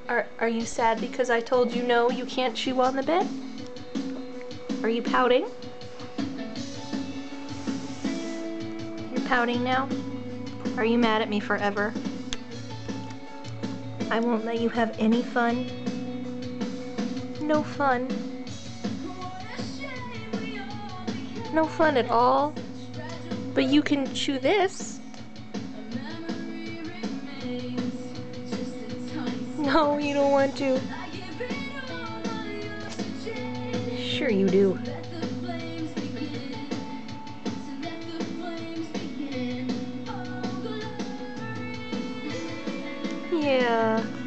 Are you sad because I told you no, you can't chew on the bed? Are you pouting? You're pouting now? Are you mad at me forever? I won't let you have any fun. No fun. No fun at all. But you can chew this. No, you don't want to. Sure you do. Yeah.